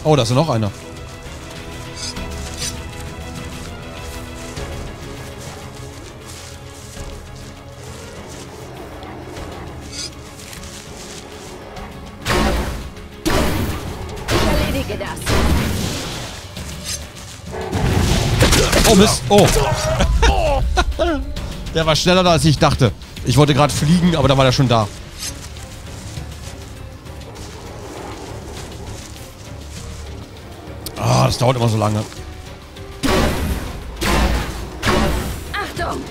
Oh, da ist ja noch einer. Ich erledige das. Oh Mist. Oh. Der war schneller da, als ich dachte. Ich wollte gerade fliegen, aber da war der schon da. Ah, das dauert immer so lange. Achtung!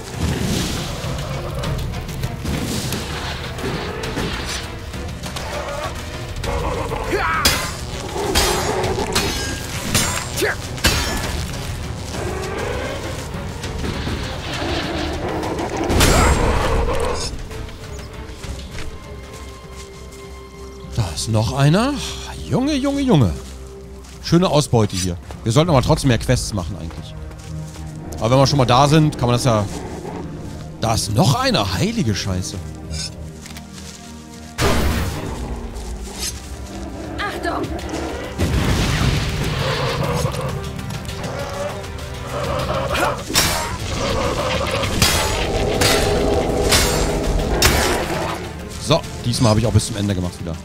Da ist noch einer. Junge, Junge, Junge. Schöne Ausbeute hier. Wir sollten aber trotzdem mehr Quests machen eigentlich. Aber wenn wir schon mal da sind, kann man das ja... Da ist noch einer. Heilige Scheiße. Achtung! So, diesmal habe ich auch bis zum Ende gemacht wieder.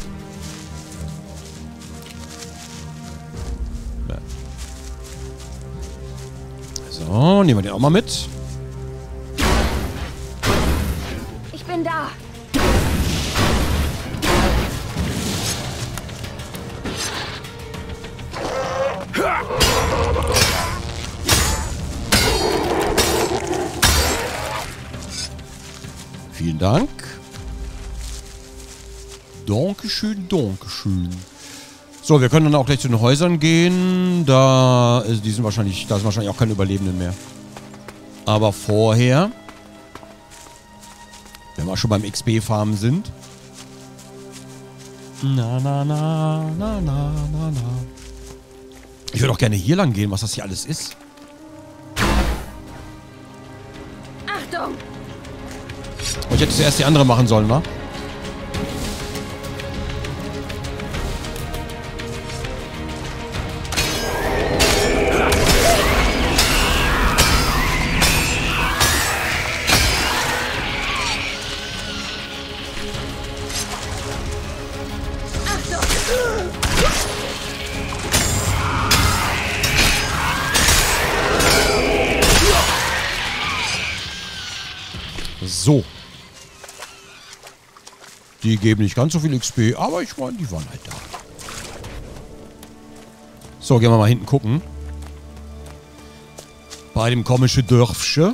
So, nehmen wir den auch mal mit. Ich bin da. Vielen Dank. Dankeschön, Dankeschön. So, wir können dann auch gleich zu den Häusern gehen. Da sind wahrscheinlich auch keine Überlebenden mehr. Aber vorher, wenn wir schon beim XP-Farmen sind. Na, na, na, na, na, na, na. Ich würde auch gerne hier lang gehen, was das hier alles ist. Achtung! Oh, ich hätte zuerst die andere machen sollen, wa? So. Die geben nicht ganz so viel XP, aber ich meine, die waren halt da. So, gehen wir mal hinten gucken. Bei dem komischen Dörfsche.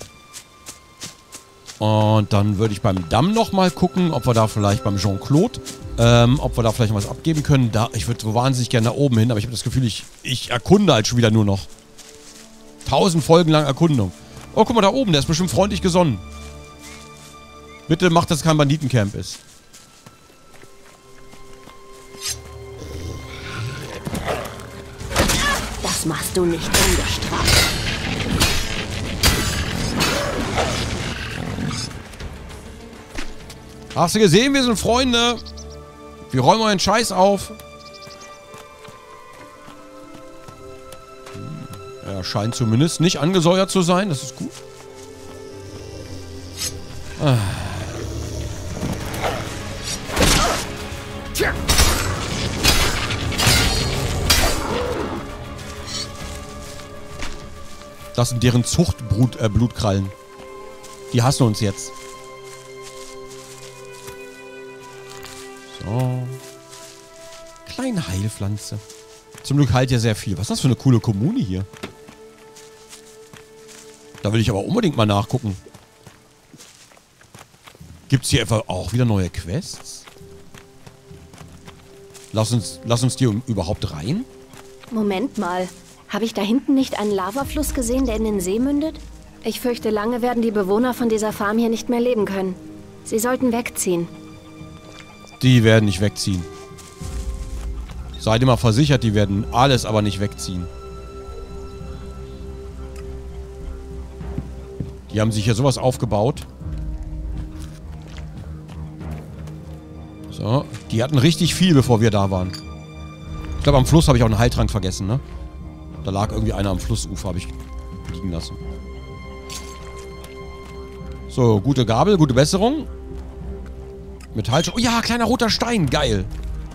Und dann würde ich beim Damm nochmal gucken, ob wir da vielleicht beim Jean-Claude, ob wir da vielleicht was abgeben können. Da, ich würde so wahnsinnig gerne nach oben hin, aber ich habe das Gefühl, ich erkunde halt schon wieder nur noch. 1000 Folgen lang Erkundung. Oh, guck mal da oben, der ist bestimmt freundlich gesonnen. Bitte macht, dass es kein Banditencamp ist. Das machst du nicht ungestraft. Hast du gesehen, wir sind Freunde. Wir räumen euren Scheiß auf. Er scheint zumindest nicht angesäuert zu sein. Das ist gut. Ah. Das sind deren Zuchtblutkrallen. Die hassen uns jetzt. So. Kleine Heilpflanze. Zum Glück heilt ja sehr viel. Was ist das für eine coole Kommune hier? Da will ich aber unbedingt mal nachgucken. Gibt es hier etwa auch wieder neue Quests? Lass uns die überhaupt rein? Moment mal. Habe ich da hinten nicht einen Lavafluss gesehen, der in den See mündet? Ich fürchte, lange werden die Bewohner von dieser Farm hier nicht mehr leben können. Sie sollten wegziehen. Die werden nicht wegziehen. Seid ihr mal versichert, die werden alles aber nicht wegziehen. Die haben sich hier sowas aufgebaut. So, die hatten richtig viel, bevor wir da waren. glaube, am Fluss habe ich auch einen Heiltrank vergessen, ne? Da lag irgendwie einer am Flussufer, habe ich liegen lassen. So, gute Gabel, gute Besserung. Metall. Oh ja, kleiner roter Stein. Geil.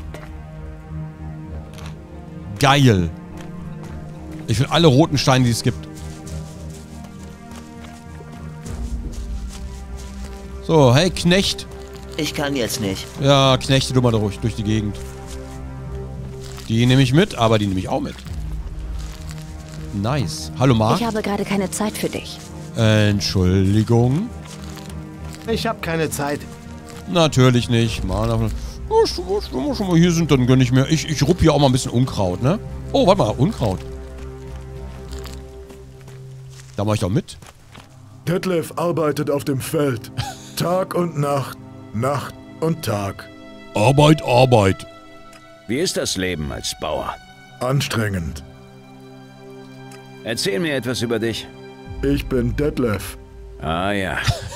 Geil. Ich will alle roten Steine, die es gibt. So, hey, Knecht. Ich kann jetzt nicht. Ja, Knechte du mal durch die Gegend. Die nehme ich mit, aber die nehme ich auch mit. Nice. Hallo, Marc. Ich habe gerade keine Zeit für dich. Entschuldigung. Ich habe keine Zeit. Natürlich nicht. Mann, wenn wir schon mal hier sind, dann gönne ich mir. Ich rupp hier auch mal ein bisschen Unkraut, ne? Oh, warte mal, Unkraut. Da mache ich doch mit. Detlef arbeitet auf dem Feld. Tag und Nacht, Nacht und Tag. Arbeit, Arbeit. Wie ist das Leben als Bauer? Anstrengend. Erzähl mir etwas über dich. Ich bin Detlef. Ah ja.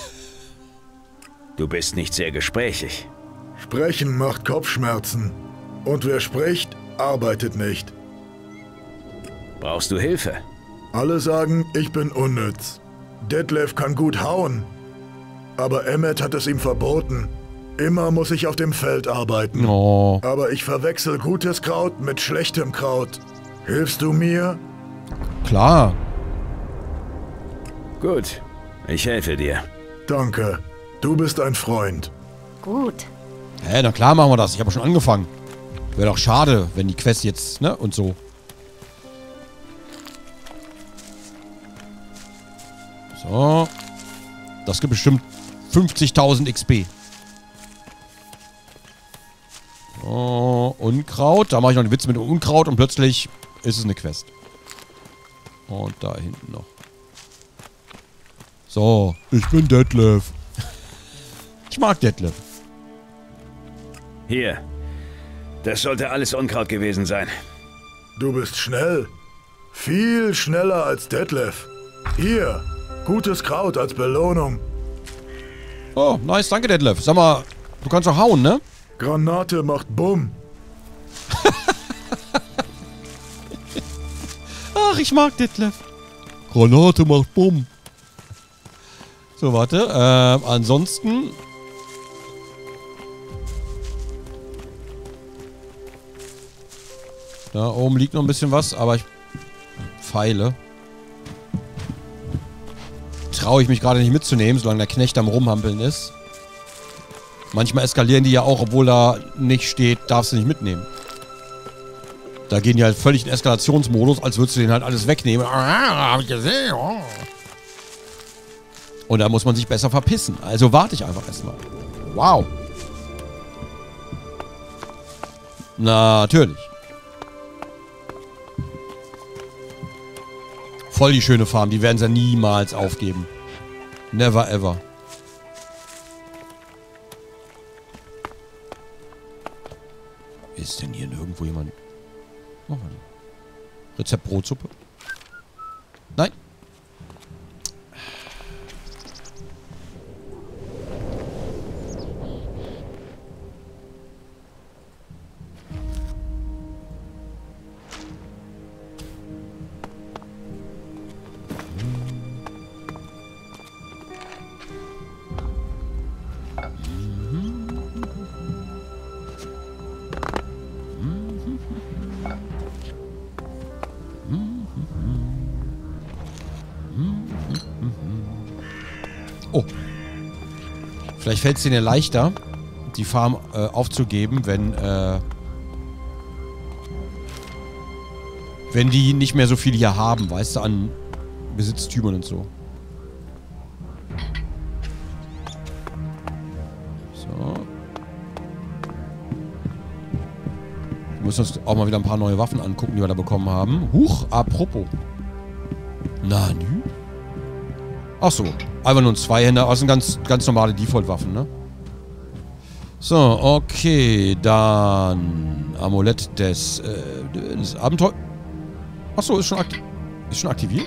Du bist nicht sehr gesprächig. Sprechen macht Kopfschmerzen. Und wer spricht, arbeitet nicht. Brauchst du Hilfe? Alle sagen, ich bin unnütz. Detlef kann gut hauen. Aber Emmet hat es ihm verboten. Immer muss ich auf dem Feld arbeiten. Oh. Aber ich verwechsel gutes Kraut mit schlechtem Kraut. Hilfst du mir? Klar. Gut, ich helfe dir. Danke. Du bist ein Freund. Gut. Hä, na klar machen wir das. Ich habe schon angefangen. Wäre doch schade, wenn die Quest jetzt, ne, und so. So. Das gibt bestimmt 50.000 XP. So, Unkraut. Da mache ich noch einen Witz mit Unkraut und plötzlich ist es eine Quest. Und da hinten noch. So, ich bin Detlef. Ich mag Detlef. Hier. Das sollte alles Unkraut gewesen sein. Du bist schnell. Viel schneller als Detlef. Hier, gutes Kraut als Belohnung. Oh, nice, danke Detlef. Sag mal, du kannst doch hauen, ne? Granate macht Bumm. Ach, ich mag Detlef. Granate macht Bumm. So, warte. Ansonsten... Da oben liegt noch ein bisschen was, aber ich... Pfeile. Traue ich mich gerade nicht mitzunehmen, solange der Knecht am Rumhampeln ist. Manchmal eskalieren die ja auch, obwohl da nicht steht, darfst du nicht mitnehmen. Da gehen die halt völlig in Eskalationsmodus, als würdest du denen halt alles wegnehmen. Ah, hab ich gesehen. Oh. Und da muss man sich besser verpissen. Also warte ich einfach erstmal. Wow. Natürlich. Voll die schöne Farm. Die werden sie niemals aufgeben. Never ever. Ist denn hier nirgendwo jemand... Oh, warte. Rezept Brotsuppe? Nein. Oh. Vielleicht fällt es denen ja leichter, die Farm aufzugeben, wenn die nicht mehr so viel hier haben, weißt du, an Besitztümern und so. So. Wir müssen uns auch mal wieder ein paar neue Waffen angucken, die wir da bekommen haben. Huch, apropos. Na, nü. Ach so, einfach nur ein Zweihänder. Das sind ganz normale Default-Waffen, ne? So, okay, dann Amulett des Abenteuers. Ach so, ist schon aktiviert?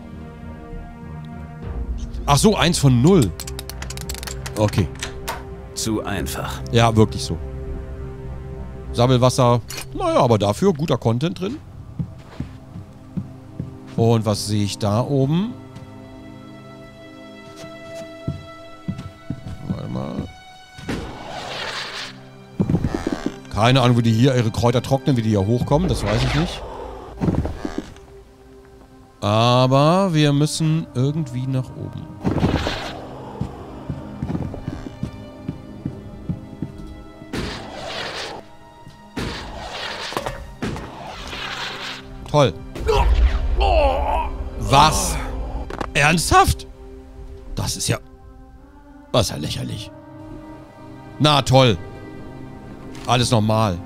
Ach so, 1 von 0. Okay. Zu einfach. Ja, wirklich so. Sammelwasser. Naja, aber dafür guter Content drin. Und was sehe ich da oben? Warte mal. Keine Ahnung, wie die hier ihre Kräuter trocknen, wie die hier hochkommen. Das weiß ich nicht. Aber wir müssen irgendwie nach oben. Toll. Was? Ernsthaft? Das ist ja lächerlich. Na toll. Alles normal.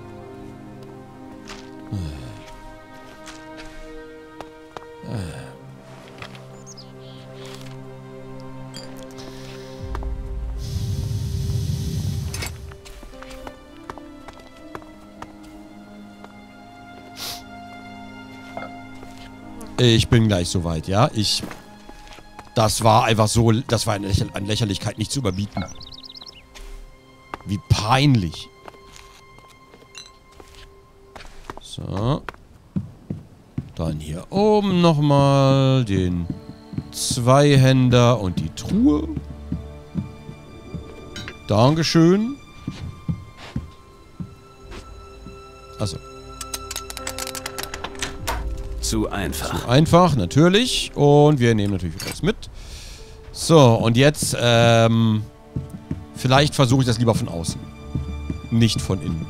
Ich bin gleich soweit, ja? Das war einfach so, das war an Lächerlichkeit nicht zu überbieten. Wie peinlich. So. Dann hier oben nochmal den Zweihänder und die Truhe. Dankeschön. Achso. Zu einfach. Zu einfach, natürlich. Und wir nehmen natürlich was mit. So, und jetzt, vielleicht versuche ich das lieber von außen. Nicht von innen.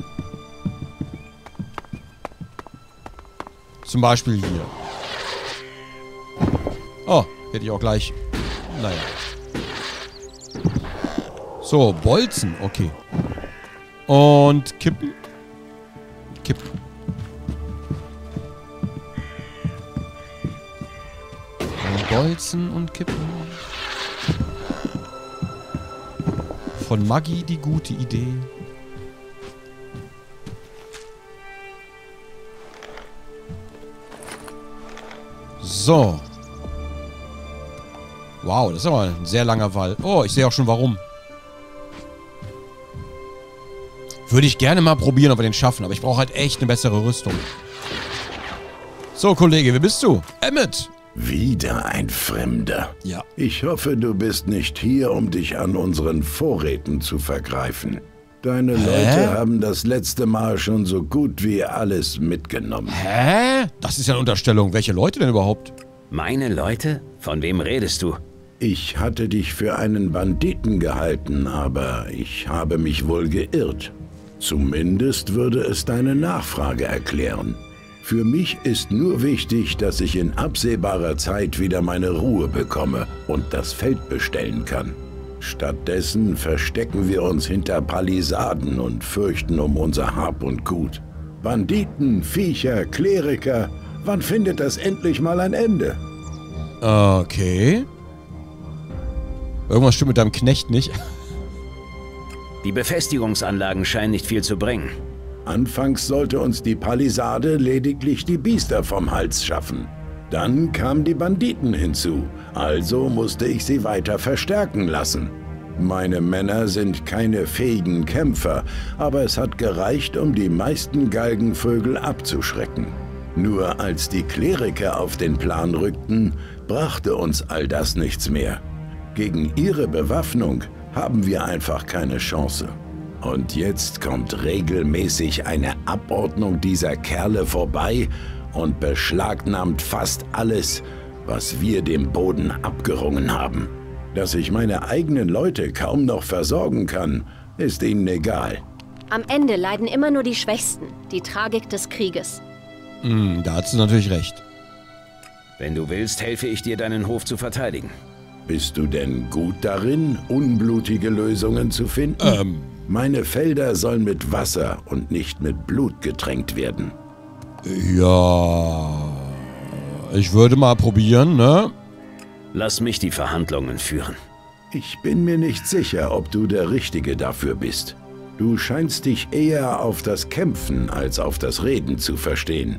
Zum Beispiel hier. Oh, hätte ich auch gleich. Naja. So, Bolzen, okay. Und kippen. Kippen. Bolzen und kippen. Von Maggi die gute Idee. So. Wow, das ist aber ein sehr langer Wall. Oh, ich sehe auch schon warum. Würde ich gerne mal probieren, ob wir den schaffen, aber ich brauche halt echt eine bessere Rüstung. So, Kollege, wer bist du? Emmett! Wieder ein Fremder. Ja. Ich hoffe, du bist nicht hier, um dich an unseren Vorräten zu vergreifen. Deine Leute haben das letzte Mal schon so gut wie alles mitgenommen. Hä? Das ist ja eine Unterstellung. Welche Leute denn überhaupt? Meine Leute? Von wem redest du? Ich hatte dich für einen Banditen gehalten, aber ich habe mich wohl geirrt. Zumindest würde es deine Nachfrage erklären. Für mich ist nur wichtig, dass ich in absehbarer Zeit wieder meine Ruhe bekomme und das Feld bestellen kann. Stattdessen verstecken wir uns hinter Palisaden und fürchten um unser Hab und Gut. Banditen, Viecher, Kleriker, wann findet das endlich mal ein Ende? Okay. Irgendwas stimmt mit deinem Knecht nicht. Die Befestigungsanlagen scheinen nicht viel zu bringen. Anfangs sollte uns die Palisade lediglich die Biester vom Hals schaffen. Dann kamen die Banditen hinzu, also musste ich sie weiter verstärken lassen. Meine Männer sind keine fähigen Kämpfer, aber es hat gereicht, um die meisten Galgenvögel abzuschrecken. Nur als die Kleriker auf den Plan rückten, brachte uns all das nichts mehr. Gegen ihre Bewaffnung haben wir einfach keine Chance. Und jetzt kommt regelmäßig eine Abordnung dieser Kerle vorbei und beschlagnahmt fast alles, was wir dem Boden abgerungen haben. Dass ich meine eigenen Leute kaum noch versorgen kann, ist ihnen egal. Am Ende leiden immer nur die Schwächsten, die Tragik des Krieges. Da hast du natürlich recht. Wenn du willst, helfe ich dir, deinen Hof zu verteidigen. Bist du denn gut darin, unblutige Lösungen zu finden? Meine Felder sollen mit Wasser und nicht mit Blut getränkt werden. Ja, ich würde mal probieren, ne? Lass mich die Verhandlungen führen. Ich bin mir nicht sicher, ob du der Richtige dafür bist. Du scheinst dich eher auf das Kämpfen als auf das Reden zu verstehen.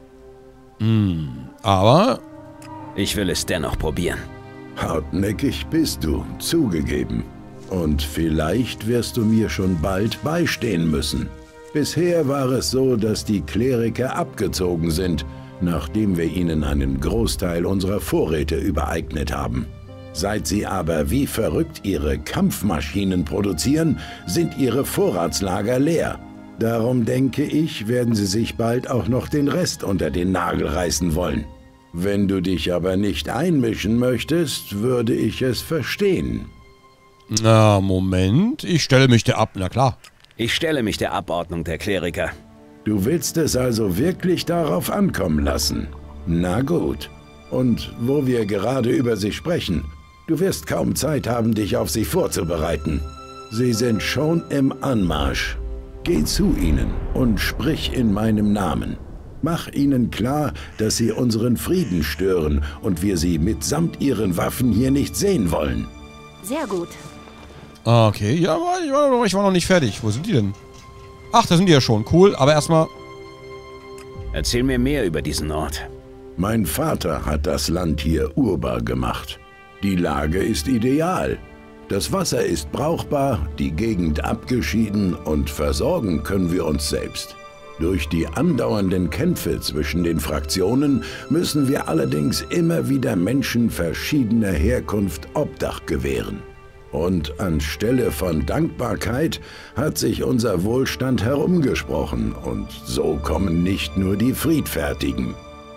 Aber Ich will es dennoch probieren. Hartnäckig bist du, zugegeben. Und vielleicht wirst du mir schon bald beistehen müssen. Bisher war es so, dass die Kleriker abgezogen sind, nachdem wir ihnen einen Großteil unserer Vorräte übereignet haben. Seit sie aber wie verrückt ihre Kampfmaschinen produzieren, sind ihre Vorratslager leer. Darum denke ich, werden sie sich bald auch noch den Rest unter den Nagel reißen wollen. Wenn du dich aber nicht einmischen möchtest, würde ich es verstehen. Na, Moment. Ich stelle mich der ab, na klar. Ich stelle mich der Abordnung der Kleriker. Du willst es also wirklich darauf ankommen lassen? Na gut. Und wo wir gerade über sie sprechen, du wirst kaum Zeit haben, dich auf sie vorzubereiten. Sie sind schon im Anmarsch. Geh zu ihnen und sprich in meinem Namen. Mach ihnen klar, dass sie unseren Frieden stören und wir sie mitsamt ihren Waffen hier nicht sehen wollen. Sehr gut. Okay, ja, ich war noch nicht fertig. Wo sind die denn? Ach, da sind die ja schon. Cool, aber erstmal... Erzähl mir mehr über diesen Ort. Mein Vater hat das Land hier urbar gemacht. Die Lage ist ideal. Das Wasser ist brauchbar, die Gegend abgeschieden und versorgen können wir uns selbst. Durch die andauernden Kämpfe zwischen den Fraktionen müssen wir allerdings immer wieder Menschen verschiedener Herkunft Obdach gewähren. Und anstelle von Dankbarkeit hat sich unser Wohlstand herumgesprochen und so kommen nicht nur die Friedfertigen.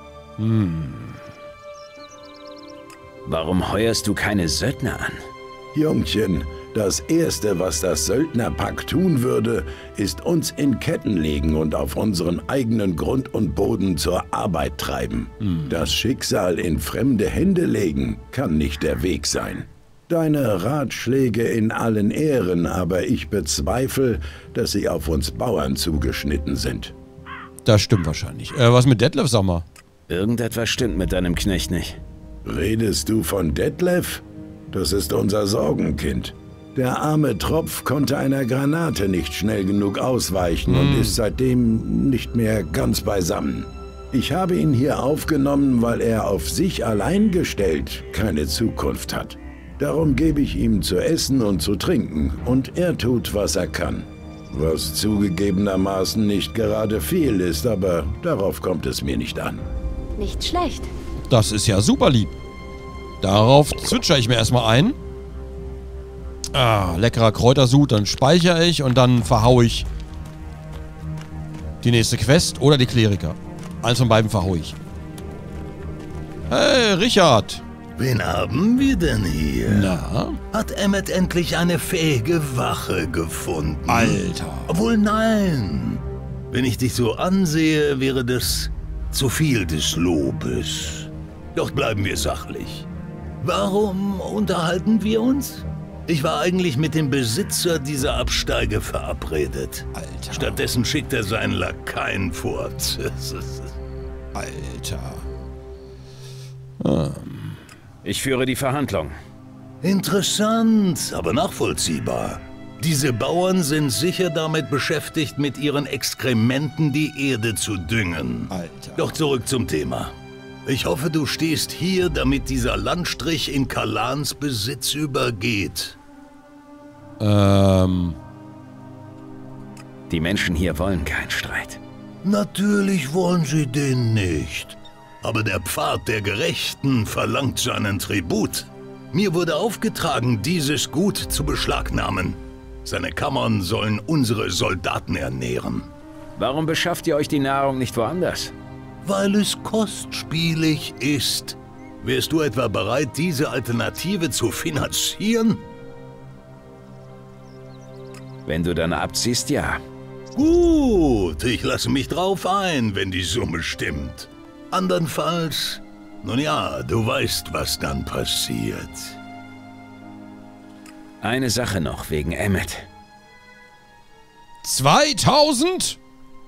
Warum heuerst du keine Söldner an? Jungchen, das Erste, was das Söldnerpack tun würde, ist uns in Ketten legen und auf unseren eigenen Grund und Boden zur Arbeit treiben. Das Schicksal in fremde Hände legen kann nicht der Weg sein. Deine Ratschläge in allen Ehren, aber ich bezweifle, dass sie auf uns Bauern zugeschnitten sind. Das stimmt wahrscheinlich. Was mit Detlef, sag mal? Irgendetwas stimmt mit deinem Knecht nicht. Redest du von Detlef? Das ist unser Sorgenkind. Der arme Tropf konnte einer Granate nicht schnell genug ausweichen und ist seitdem nicht mehr ganz beisammen. Ich habe ihn hier aufgenommen, weil er auf sich allein gestellt keine Zukunft hat. Darum gebe ich ihm zu essen und zu trinken und er tut, was er kann. Was zugegebenermaßen nicht gerade viel ist, aber darauf kommt es mir nicht an. Nicht schlecht. Das ist ja super lieb. Darauf zwitscher ich mir erstmal ein. Ah, leckerer Kräutersud, dann speichere ich und dann verhaue ich die nächste Quest oder die Kleriker. Eins von beiden verhaue ich. Hey, Richard. Wen haben wir denn hier? Na? Hat Emmet endlich eine fähige Wache gefunden? Alter. Obwohl nein. Wenn ich dich so ansehe, wäre das zu viel des Lobes. Doch bleiben wir sachlich. Warum unterhalten wir uns? Ich war eigentlich mit dem Besitzer dieser Absteige verabredet. Alter. Stattdessen schickt er seinen Lakaien fort. Alter. Ich führe die Verhandlung. Interessant, aber nachvollziehbar. Diese Bauern sind sicher damit beschäftigt, mit ihren Exkrementen die Erde zu düngen. Alter. Doch zurück zum Thema. Ich hoffe, du stehst hier, damit dieser Landstrich in Kalans Besitz übergeht. Die Menschen hier wollen keinen Streit. Natürlich wollen sie den nicht. Aber der Pfad der Gerechten verlangt seinen Tribut. Mir wurde aufgetragen, dieses Gut zu beschlagnahmen. Seine Kammern sollen unsere Soldaten ernähren. Warum beschafft ihr euch die Nahrung nicht woanders? Weil es kostspielig ist. Wärst du etwa bereit, diese Alternative zu finanzieren? Wenn du dann abziehst, ja. Gut, ich lasse mich drauf ein, wenn die Summe stimmt. Andernfalls, nun ja, du weißt, was dann passiert. Eine Sache noch wegen Emmet. 2000?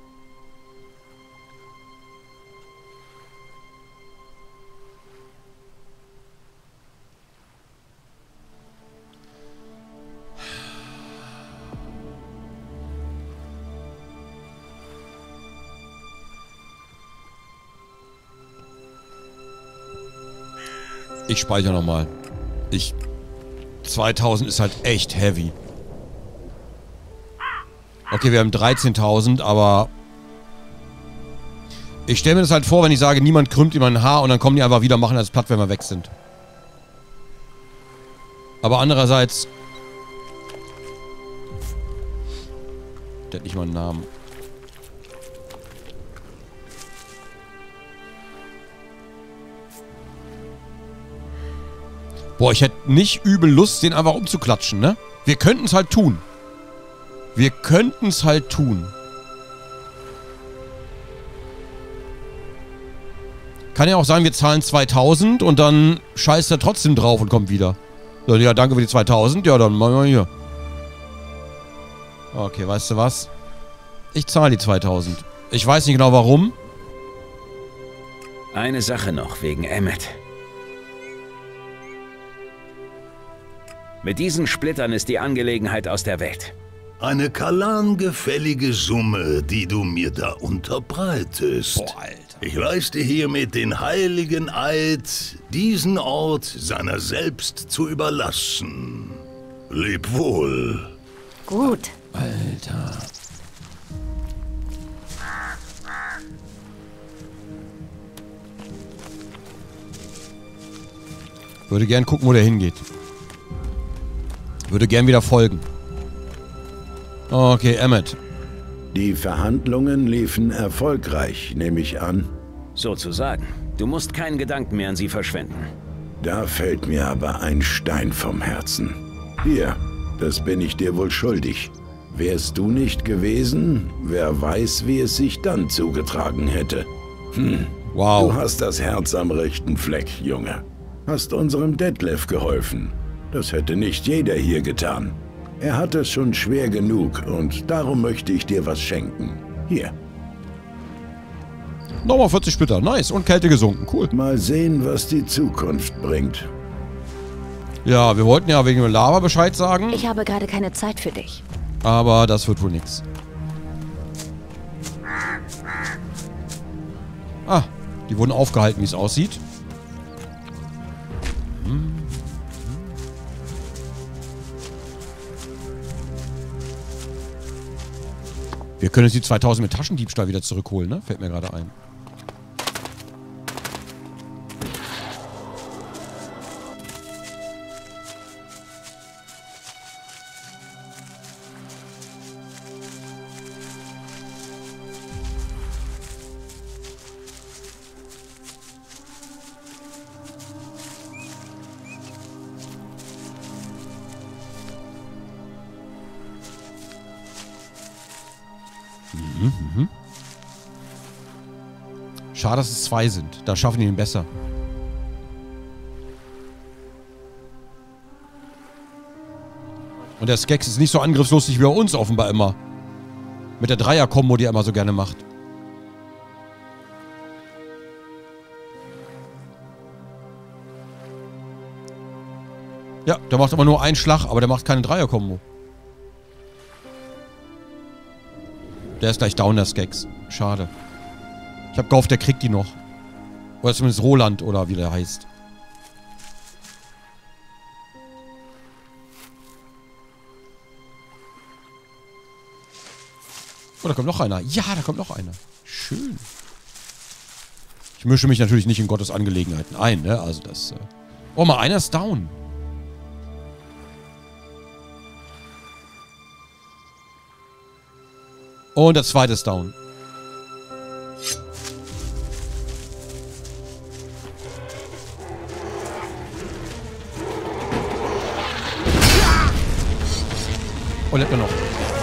Ich speichere nochmal. 2000 ist halt echt heavy. Okay, wir haben 13.000, aber... Ich stelle mir das halt vor, wenn ich sage, niemand krümmt ihm ein Haar und dann kommen die einfach wieder, machen alles platt, wenn wir weg sind. Aber andererseits... Der hat nicht mal einen Namen. Boah, ich hätte nicht übel Lust, den einfach umzuklatschen, ne? Wir könnten es halt tun. Wir könnten es halt tun. Kann ja auch sein, wir zahlen 2.000 und dann scheißt er trotzdem drauf und kommt wieder. So, ja, danke für die 2.000. Ja, dann machen wir hier. Okay, weißt du was? Ich zahle die 2.000. Ich weiß nicht genau warum. Eine Sache noch wegen Emmet. Mit diesen Splittern ist die Angelegenheit aus der Welt. Eine Kalan-gefällige Summe, die du mir da unterbreitest. Boah, Alter. Ich leiste hiermit den heiligen Eid, diesen Ort seiner selbst zu überlassen. Leb wohl. Gut. Alter. Würde gern gucken, wo der hingeht. Würde gern wieder folgen. Okay, Emmet. Die Verhandlungen liefen erfolgreich, nehme ich an. Sozusagen. Du musst keinen Gedanken mehr an sie verschwenden. Da fällt mir aber ein Stein vom Herzen. Hier, das bin ich dir wohl schuldig. Wärst du nicht gewesen, wer weiß, wie es sich dann zugetragen hätte. Wow. Du hast das Herz am rechten Fleck, Junge. Hast unserem Detlef geholfen. Das hätte nicht jeder hier getan. Er hat es schon schwer genug und darum möchte ich dir was schenken. Hier. Nochmal 40 Splitter. Nice. Und Kälte gesunken. Cool. Mal sehen, was die Zukunft bringt. Ja, wir wollten ja wegen Lava Bescheid sagen. Ich habe gerade keine Zeit für dich. Aber das wird wohl nix. Ah, die wurden aufgehalten, wie es aussieht. Wir können jetzt die 2000 mit Taschendiebstahl wieder zurückholen, ne? Fällt mir gerade ein. Schade, dass es 2 sind. Da schaffen die ihn besser. Und der Skex ist nicht so angriffslustig wie bei uns offenbar immer. Mit der Dreier-Kombo, die er immer so gerne macht. Ja, der macht aber nur einen Schlag, aber der macht keine Dreier-Kombo. Der ist gleich down, der Skex. Schade. Ich hab gehofft, der kriegt die noch. Oder zumindest Roland, oder wie der heißt. Oh, da kommt noch einer. Ja, da kommt noch einer. Schön. Ich mische mich natürlich nicht in Gottes Angelegenheiten ein, ne? Also das... Oh, mal einer ist down. Und der zweite ist down. Oh, lebt er noch.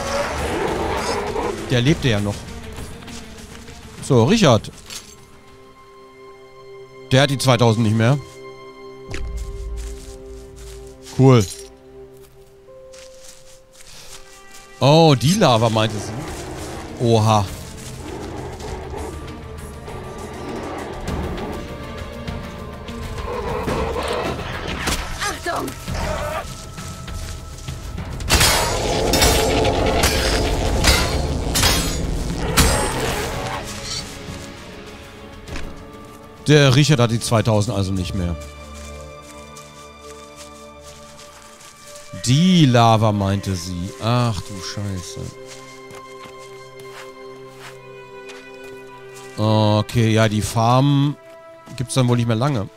Der lebte ja noch. So, Richard. Der hat die 2000 nicht mehr. Cool. Oh, die Lava meinte sie. Oha. Achtung! Der Richard hat die 2000 also nicht mehr. Die Lava meinte sie. Ach du Scheiße. Okay, ja, die Farm gibt's dann wohl nicht mehr lange.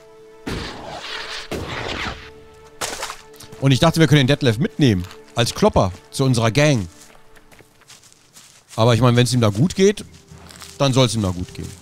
Und ich dachte, wir können den Detlef mitnehmen. Als Klopper zu unserer Gang. Aber ich meine, wenn es ihm da gut geht, dann soll es ihm da gut gehen.